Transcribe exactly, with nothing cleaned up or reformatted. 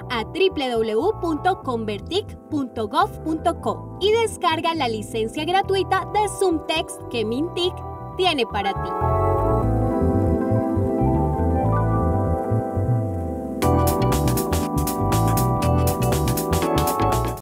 a w w w punto convertic punto gov punto co y descarga la licencia gratuita de ZoomText que Mintic tiene para ti.